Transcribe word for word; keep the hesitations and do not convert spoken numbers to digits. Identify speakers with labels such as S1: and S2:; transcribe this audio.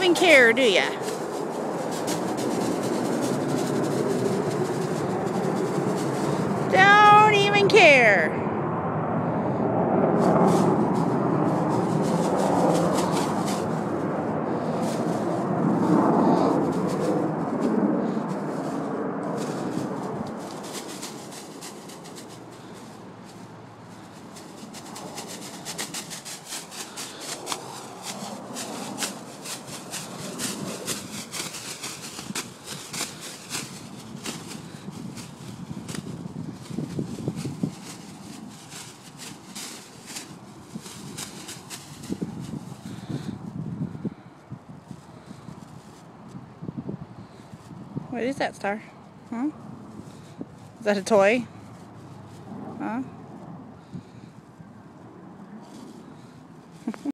S1: even care, do ya? Don't even care. What is that, Star? Huh? Is that a toy? Huh?